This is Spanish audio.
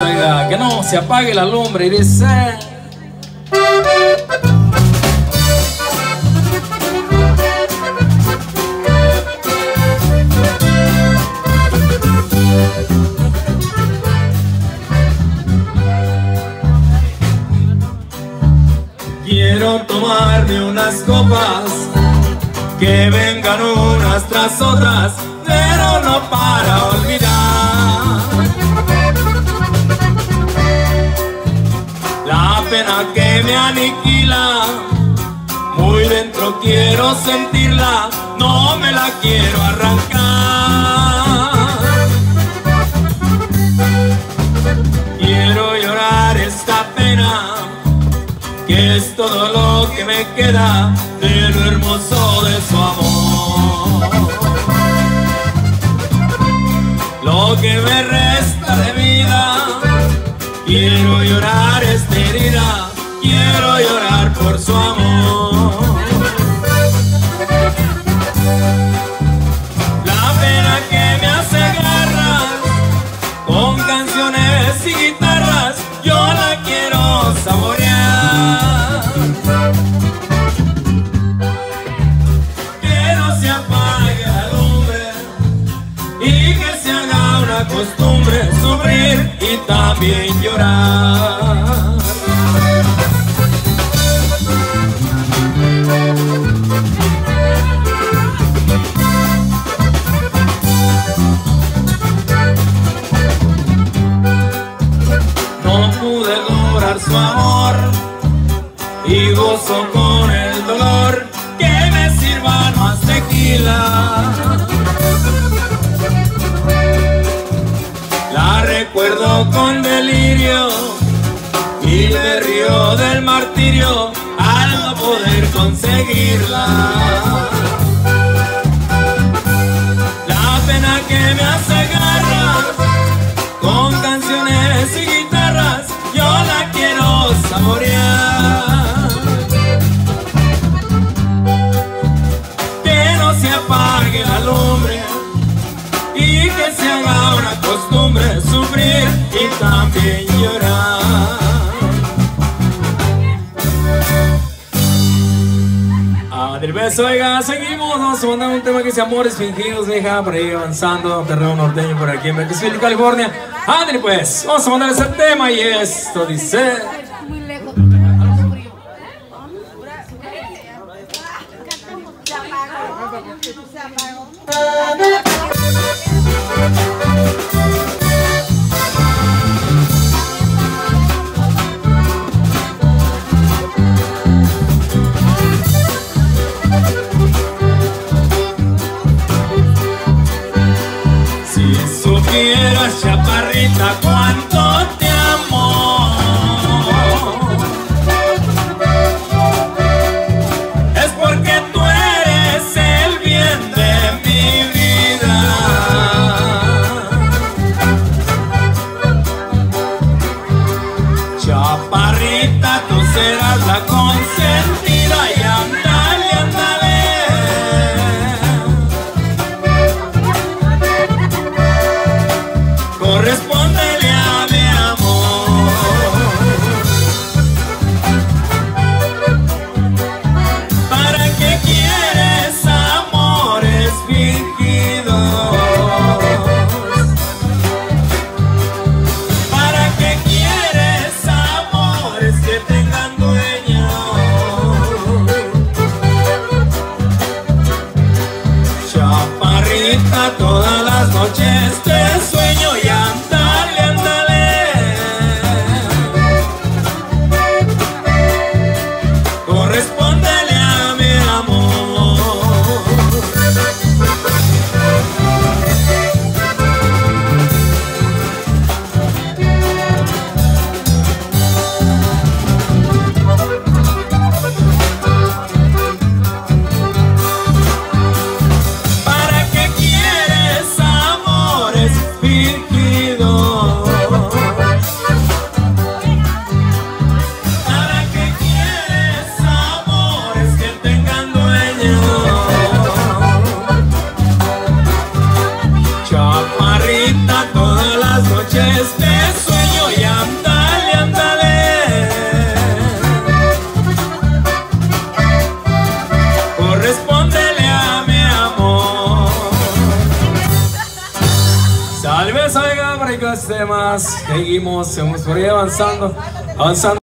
oiga, que no se apague la lumbre y dice... Quiero tomarme unas copas, que vengan unas tras otras, pero no para olvidar la pena que me aniquila. Muy dentro quiero sentirla, no me la quiero arrancar. Quiero llorar esta pena, que es todo lo que me queda de lo hermoso de su amor. Lo que me resta de vida, quiero llorar esta herida, quiero llorar por su amor. La pena que me hace garras, con canciones y guitarras, yo la quiero saborear. Que no se apague la lumbre y que se haga una costumbre sufrir y también llorar. No pude lograr su amor y gozo con el dolor, que me sirvan más tequila. La recuerdo con delirio y me río del martirio al no poder conseguirla. La pena que me hace garras, con canciones y guitarras, yo la quiero saborear. Que no se apague la lumbre y que se haga una costumbre sufrir y también llorar. Del beso, oiga, seguimos, vamos a mandar un tema que dice Amores Fingidos, vieja, por ahí avanzando, terreno norteño por aquí en Bakersfield, California. Ándale pues, vamos a mandar ese tema y esto dice... Muy lejos. Se apagó. Si supieras, chaparrita, cuánto te amo, es porque tú eres el bien de mi vida. Chaparrita, tú serás la consentida y ándale, ándale. Correspóndele a mi amor. ¿Para qué quieres amores fingidos? ¿Para qué quieres amores que tengan dueños? oiga, para que los temas, seguimos por ahí avanzando.